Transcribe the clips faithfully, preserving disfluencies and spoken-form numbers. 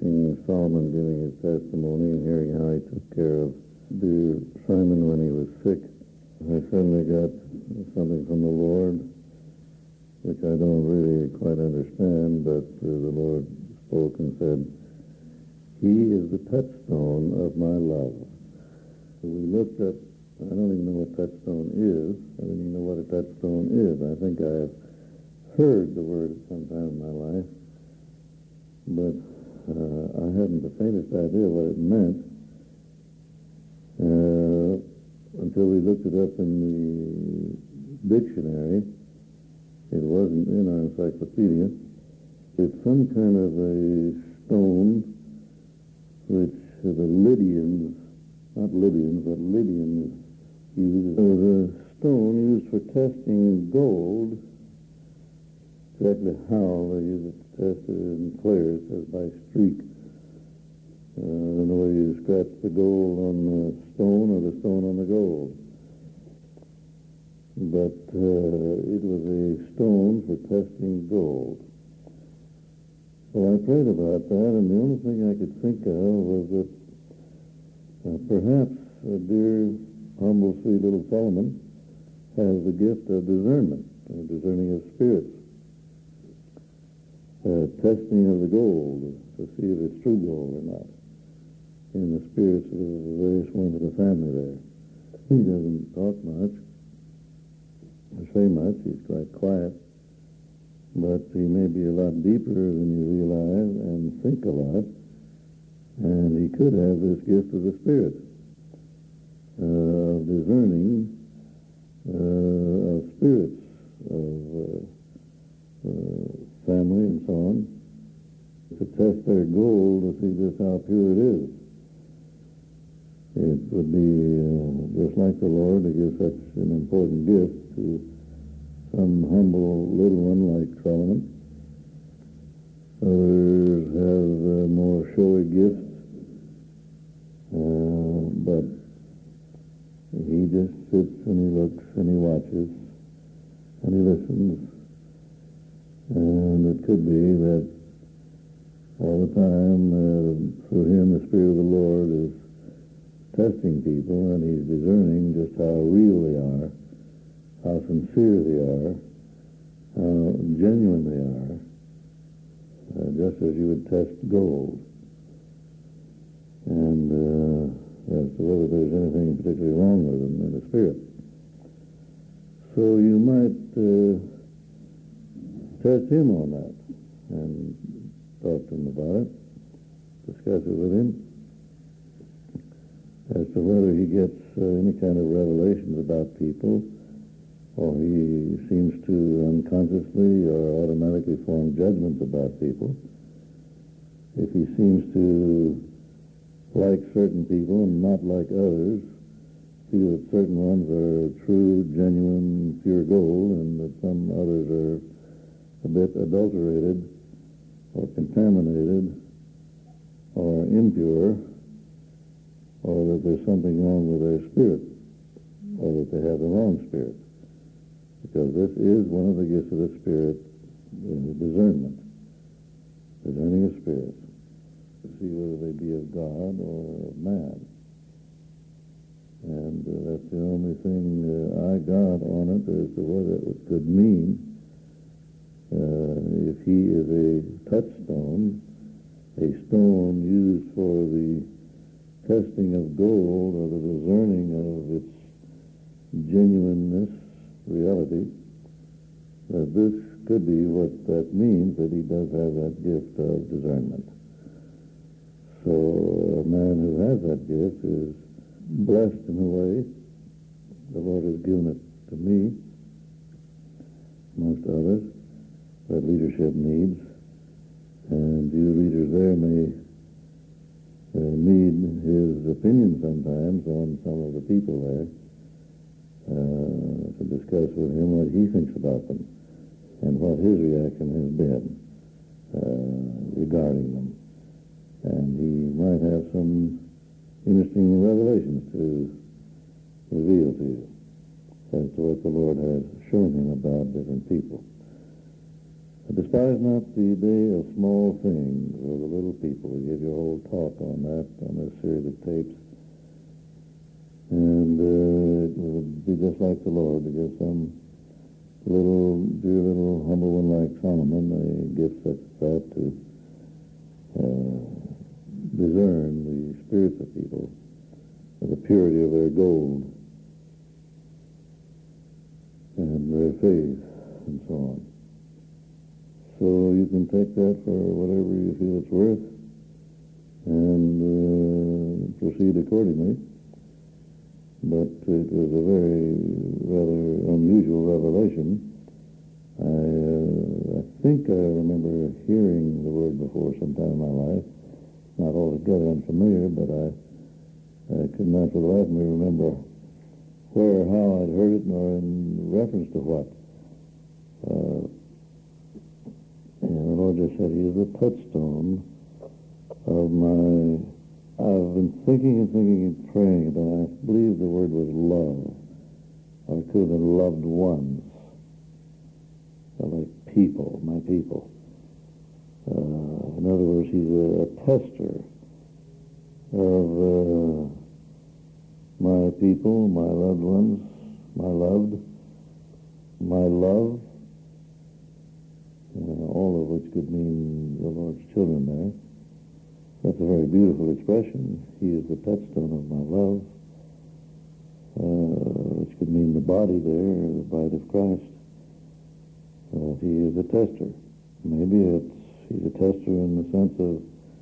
watching Solomon giving his testimony and hearing how he took care of dear Simon when he was sick, I suddenly got something from the Lord, which I don't really quite understand, but uh, the Lord spoke and said, "He is the touchstone of my love." So we looked up, I don't even know what touchstone is. I don't even know what a touchstone is. I think I have heard the word at some time in my life, but uh, I hadn't the faintest idea what it meant uh, until we looked it up in the dictionary. It wasn't in our encyclopedia. It's some kind of a stone which the Lydians, not Libyans, but Lydians used. It was a stone used for testing gold. Exactly how they use it to test it in clear, it says by streak. Uh, I don't know whether you scratch the gold on the stone or the stone on the gold. But uh, it was a stone for testing gold. Well, I prayed about that, and the only thing I could think of was that uh, perhaps uh, dear, humble, sweet little Solomon has the gift of discernment, uh, discerning of spirits, uh, testing of the gold to see if it's true gold or not, in the spirits of the various ones of the family there. He doesn't talk much or say much. He's quite quiet, but he may be a lot deeper than you realize and think a lot, and he could have this gift of the Spirit, uh, discerning uh, of spirits, of uh, uh, family and so on, to test their gold to see just how pure it is. It would be uh, just like the Lord to give such an important gift to some humble little one like Solomon. Others have uh, more showy gifts, uh, but he just sits and he looks and he watches and he listens. And it could be that all the time uh, through him the Spirit of the Lord is testing people, and he's discerning just how real they are, how sincere they are, how genuine they are, uh, just as you would test gold. And uh, as to whether there's anything particularly wrong with them in the Spirit. So you might uh, test him on that and talk to him about it, discuss it with him, as to whether he gets uh, any kind of revelations about people, or he seems to unconsciously or automatically form judgments about people. If he seems to like certain people and not like others, feel that certain ones are true, genuine, pure gold, and that some others are a bit adulterated or contaminated or impure, or that there's something wrong with their spirit, or that they have the wrong spirit. Because this is one of the gifts of the Spirit, discernment, discerning of spirits, to see whether they be of God or of man. And uh, that's the only thing uh, I got on it as to what it could mean. Uh, if he is a touchstone, a stone used for the testing of gold or the discerning of its genuineness, reality, that this could be what that means, that he does have that gift of discernment. So a man who has that gift is blessed in a way. The Lord has given it to me, amongst others, that leadership needs, and you leaders there may Uh, need his opinion sometimes on some of the people there, uh, to discuss with him what he thinks about them and what his reaction has been uh, regarding them. And he might have some interesting revelations to reveal to you as to what the Lord has shown him about different people. But despite Despise not the day of small things, or the little people. We give you a whole talk on that, on this series of tapes. And uh, it would be just like the Lord to give some little, dear little humble one like Solomon a gift such as that to uh, discern the spirits of people, the purity of their gold, and their faith, and so on. So you can take that for whatever you feel it's worth, and uh, proceed accordingly. But it was a very rather unusual revelation. I, uh, I think I remember hearing the word before sometime in my life. Not altogether unfamiliar, but I, I could not for the life of me remember where or how I'd heard it, nor in reference to what. Uh, and the Lord just said, He is the touchstone of my... I've been thinking and thinking and praying about, I believe the word was love, or it could have been loved ones, like people, my people. Uh, in other words, He's a, a tester of uh, my people, my loved ones, my loved, my love, uh, all of which could mean the Lord's children there. That's a very beautiful expression. He is the touchstone of my love, uh, which could mean the body there, the bride of Christ. Uh, he is a tester. Maybe it's he's a tester in the sense of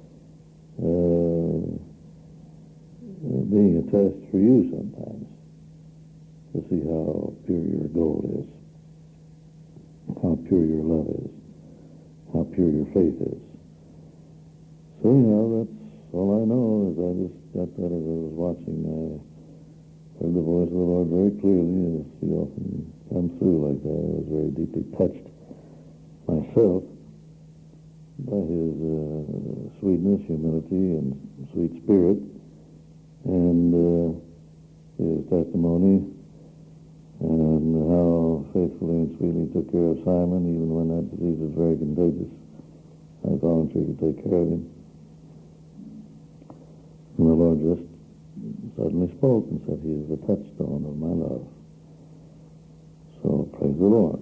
uh, being a test for you sometimes, to see how pure your gold is, how pure your love is, how pure your faith is. So, you know, that's all I know is I just got that as I was watching. I heard the voice of the Lord very clearly, as He often comes through like that. I was very deeply touched myself by His uh, sweetness, humility, and sweet spirit, and uh, His testimony, and how faithfully and sweetly He took care of Simon, even when that disease was very contagious. I volunteered to take care of him. And the Lord just suddenly spoke and said, He is the touchstone of my love. So praise the Lord.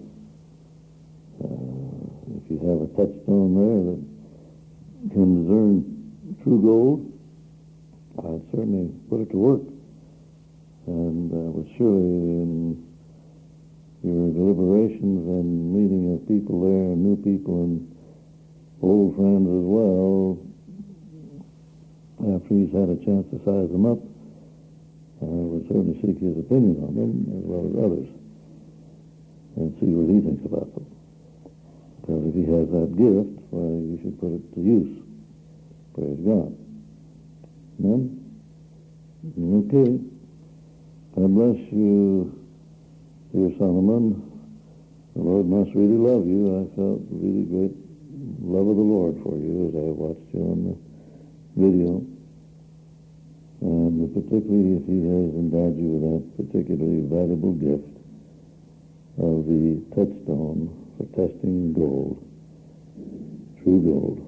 Uh, if you have a touchstone there that can discern true gold, I'd certainly put it to work. And uh, would surely in your deliberations and meeting of people there, and new people and old friends as well, after He's had a chance to size them up, I would certainly seek His opinion on them, as well as others, and see what He thinks about them. Because if He has that gift, why, you should put it to use. Praise God. Amen? Okay. God bless you, dear Solomon. The Lord must really love you. I felt really great love of the Lord for you as I watched you on the video, and particularly if He has endowed you with that particularly valuable gift of the touchstone for testing gold, true gold.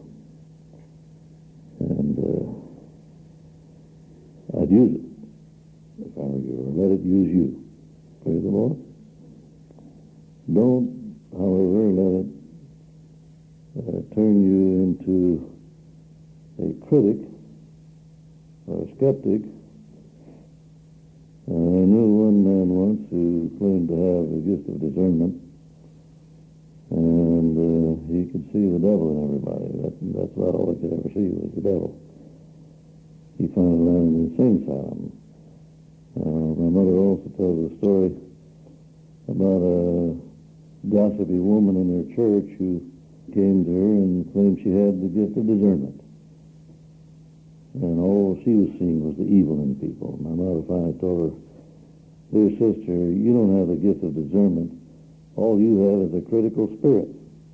And uh, I'd use it if I were you, or let it use you. Praise the Lord. Don't, however, let it uh, turn you into a critic or a skeptic. Uh, I knew one man once who claimed to have the gift of discernment, and uh, he could see the devil in everybody. That, that's about all he could ever see was the devil. He finally landed in an insane asylum. Uh, my mother also tells a story about a gossipy woman in her church who came to her and claimed she had the gift of discernment. And all she was seeing was the evil in people. My mother finally told her, "Dear sister, you don't have the gift of discernment. All you have is a critical spirit."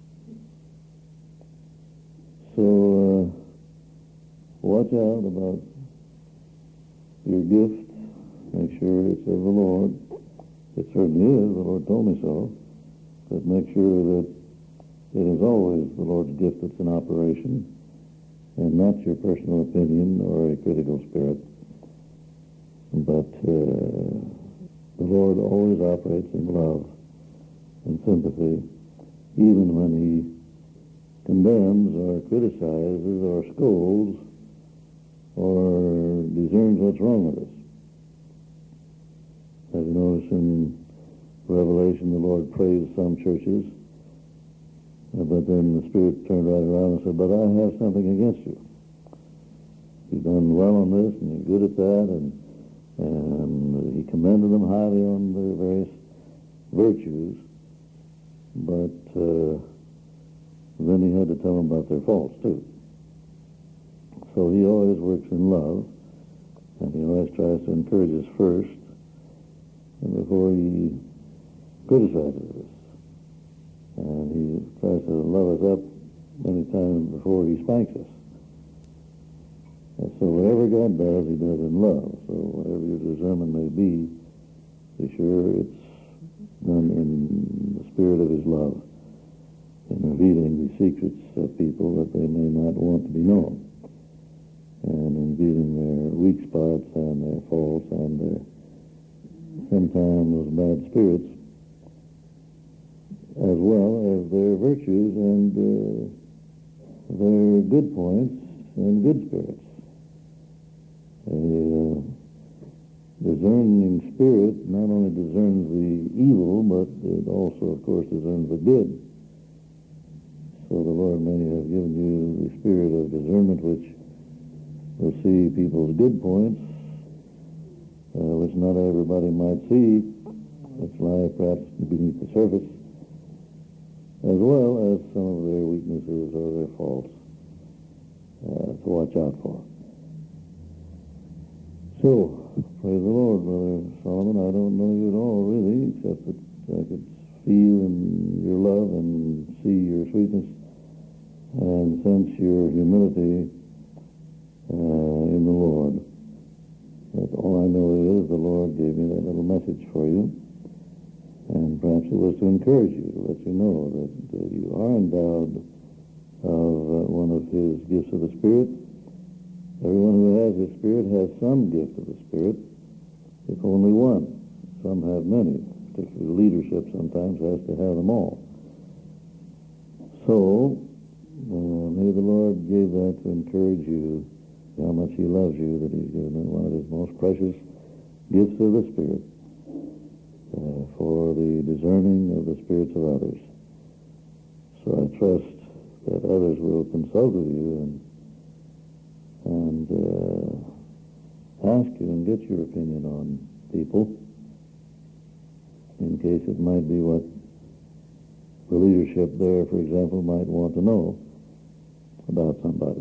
So uh, watch out about your gift. Make sure it's of the Lord. It certainly is. The Lord told me so. But make sure that It is always the Lord's gift that's in operation, and not your personal opinion or a critical spirit. But uh, the Lord always operates in love and sympathy, even when he condemns or criticizes or scolds or discerns what's wrong with us. As you notice in Revelation, the Lord praised some churches, but then the Spirit turned right around and said, but I have something against you. You've done well on this, and you're good at that, and, and he commended them highly on their various virtues, but uh, then he had to tell them about their faults, too. So he always works in love, and he always tries to encourage us first, and before he criticizes us. And he tries to love us up many times before he spanks us. And so whatever God does, he does in love. So whatever your discernment may be, be sure it's done in the spirit of his love, in revealing the secrets of people that they may not want to be known, and in revealing their weak spots and their faults and their sometimes bad spirits, as well as their virtues and uh, their good points and good spirits. A uh, discerning spirit not only discerns the evil, but it also, of course, discerns the good. So the Lord may have given you the spirit of discernment, which will see people's good points, uh, which not everybody might see, which lie perhaps beneath the surface, as well as some of their weaknesses or their faults uh, to watch out for. So, praise the Lord, Brother Solomon. I don't know you at all, really, except that I could feel in your love and see your sweetness and sense your humility uh, in the Lord. But all I know is the Lord gave me that little message for you. And perhaps it was to encourage you, to let you know that, that you are endowed of uh, one of his gifts of the Spirit. Everyone who has his Spirit has some gift of the Spirit, if only one. Some have many. Particularly leadership sometimes has to have them all. So, uh, may the Lord give that to encourage you, how much he loves you, that he's given one of his most precious gifts of the Spirit. Uh, for the discerning of the spirits of others. So I trust that others will consult with you and and uh, ask you and get your opinion on people, in case it might be what the leadership there, for example, might want to know about somebody.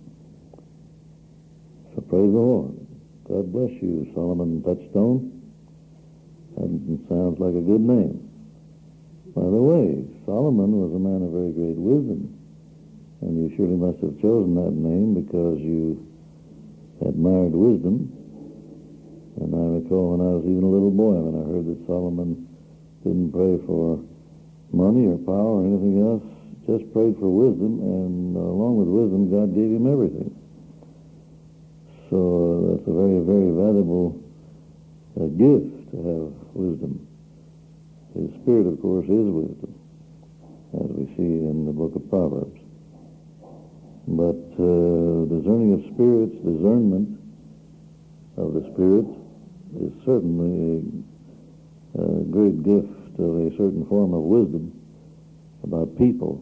So praise the Lord. God bless you, Solomon Touchstone. That sounds like a good name. By the way, Solomon was a man of very great wisdom, and you surely must have chosen that name because you admired wisdom. And I recall when I was even a little boy, when I heard that Solomon didn't pray for money or power or anything else, just prayed for wisdom, and uh, along with wisdom, God gave him everything. So uh, that's a very, very valuable uh, gift to have wisdom. His Spirit, of course, is wisdom, as we see in the book of Proverbs. But uh, discerning of spirits, discernment of the Spirit, is certainly a, a great gift of a certain form of wisdom about people.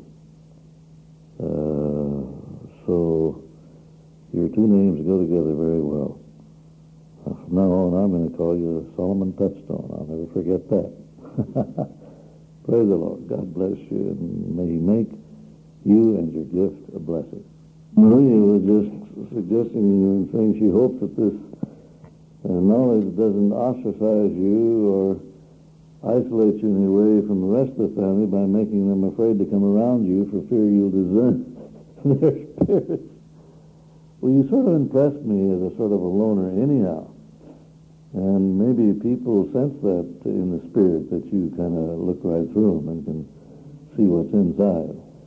Uh, so your two names go together very well. From now on, I'm going to call you Solomon Touchstone. I'll never forget that. Praise the Lord. God bless you, and may he make you and your gift a blessing. Maria was just suggesting and saying she hopes that this uh, knowledge doesn't ostracize you or isolate you in any way from the rest of the family by making them afraid to come around you for fear you'll discern their spirits. Well, you sort of impressed me as a sort of a loner anyhow. And maybe people sense that in the Spirit, that you kind of look right through them and can see what's inside.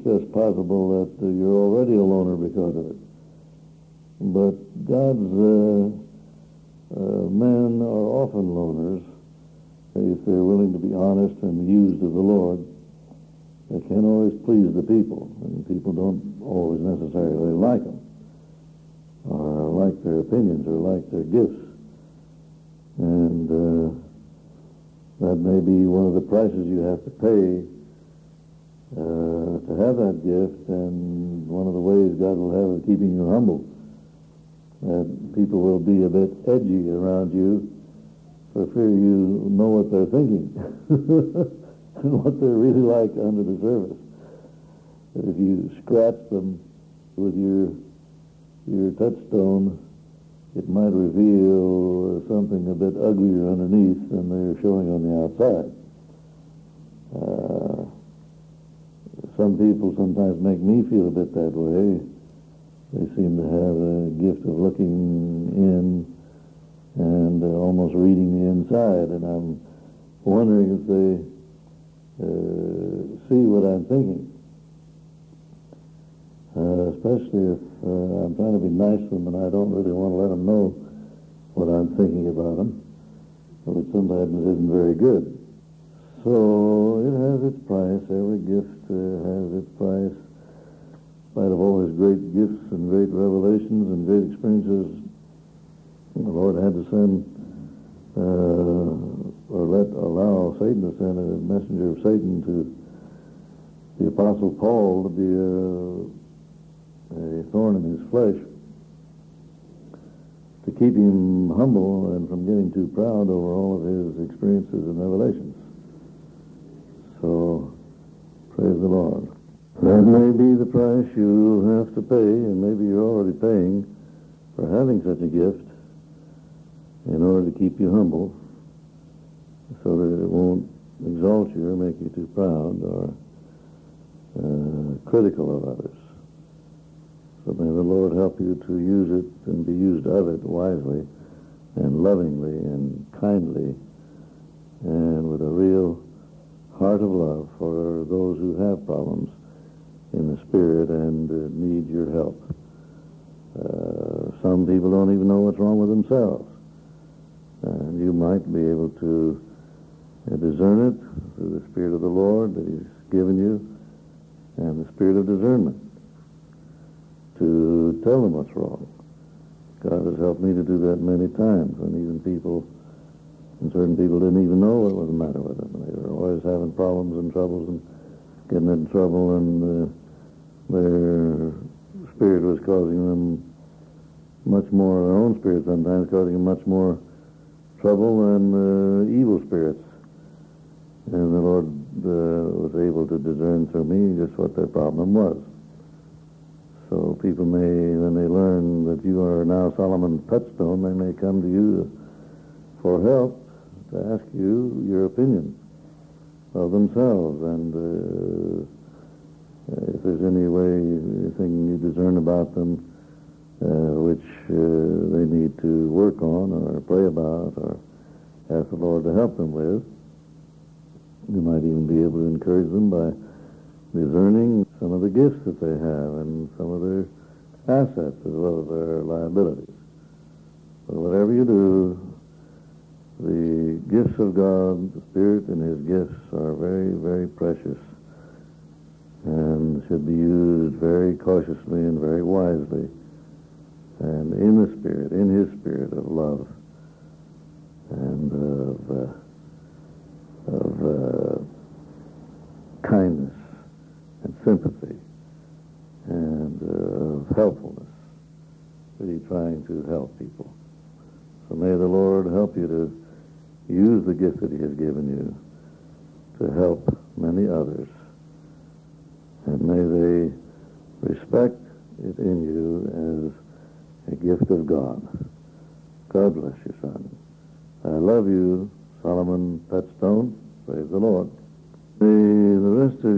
just possible that uh, you're already a loner because of it. But God's uh, uh, men are often loners if they're willing to be honest and used of the Lord. They can't always please the people, and people don't always necessarily like them, or like their opinions, or like their gifts. And uh, that may be one of the prices you have to pay uh, to have that gift, and one of the ways God will have of keeping you humble. That people will be a bit edgy around you for fear you know what they're thinking and what they're really like under the surface. That if you scratch them with your your touchstone, it might reveal something a bit uglier underneath than they're showing on the outside. Uh, some people sometimes make me feel a bit that way. They seem to have a gift of looking in and uh, almost reading the inside, and I'm wondering if they uh, see what I'm thinking. Uh, especially if uh, I'm trying to be nice to them and I don't really want to let them know what I'm thinking about them, which sometimes isn't very good. So it has its price. Every gift uh, has its price. In spite of all his great gifts and great revelations and great experiences, the Lord had to send uh, or let allow Satan to send a messenger of Satan to the Apostle Paul to be a, a thorn in his flesh, to keep him humble and from getting too proud over all of his experiences and revelations. So, praise the Lord. That may be the price you have to pay, and maybe you're already paying for having such a gift in order to keep you humble, so that it won't exalt you or make you too proud or uh, critical of others. So may the Lord help you to use it and be used of it wisely and lovingly and kindly and with a real heart of love for those who have problems in the spirit and uh, need your help. Uh, some people don't even know what's wrong with themselves. And you might be able to uh, discern it through the Spirit of the Lord that He's given you, and the Spirit of discernment to tell them what's wrong. God has helped me to do that many times, when even people, and certain people didn't even know what was the matter with them. They were always having problems and troubles and getting in trouble, and uh, their spirit was causing them much more, their own spirit sometimes causing them much more trouble than uh, evil spirits. And the Lord uh, was able to discern through me just what their problem was. So people may, when they learn that you are now Solomon Touchstone, they may come to you for help, to ask you your opinion of themselves, and uh, if there's any way, anything you discern about them uh, which uh, they need to work on or pray about or ask the Lord to help them with. You might even be able to encourage them by discerning some of the gifts that they have and some of their assets as well as their liabilities. But whatever you do, the gifts of God, the Spirit and His gifts are very, very precious and should be used very cautiously and very wisely, and in the Spirit, in His Spirit of love and of, uh, of uh, kindness and sympathy and uh, of helpfulness, really trying to help people. So may the Lord help you to use the gift that He has given you to help many others, and may they respect it in you as a gift of God. God bless you, son. I love you, Solomon Touchstone. Praise the Lord. The, the rest of